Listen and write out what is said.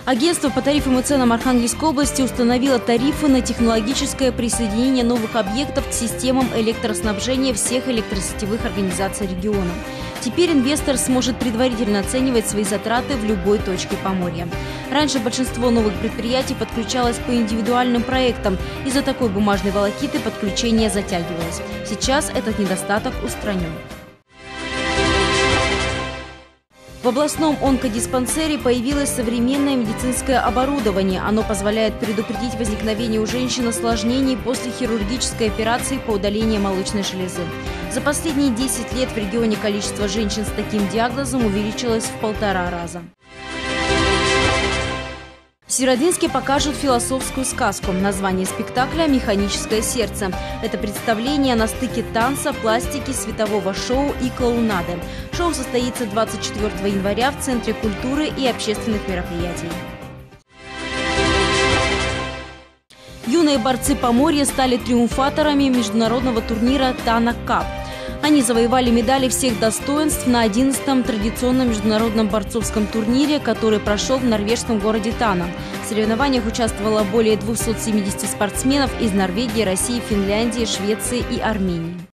Агентство по тарифам и ценам Архангельской области установило тарифы на технологическое присоединение новых объектов к системам электроснабжения всех электросетевых организаций региона. Теперь инвестор сможет предварительно оценивать свои затраты в любой точке Поморья. Раньше большинство новых предприятий подключалось по индивидуальным проектам. Из-за такой бумажной волокиты подключение затягивалось. Сейчас этот недостаток устранен. В областном онкодиспансере появилось современное медицинское оборудование. Оно позволяет предупредить возникновение у женщин осложнений после хирургической операции по удалению молочной железы. За последние 10 лет в регионе количество женщин с таким диагнозом увеличилось в 1,5 раза. В Северодвинске покажут философскую сказку. Название спектакля «Механическое сердце». Это представление на стыке танца, пластики, светового шоу и клоунады. Шоу состоится 24 января в Центре культуры и общественных мероприятий. Юные борцы Поморья стали триумфаторами международного турнира «Тана Кап». Они завоевали медали всех достоинств на 11-м традиционном международном борцовском турнире, который прошел в норвежском городе Тана. В соревнованиях участвовало более 270 спортсменов из Норвегии, России, Финляндии, Швеции и Армении.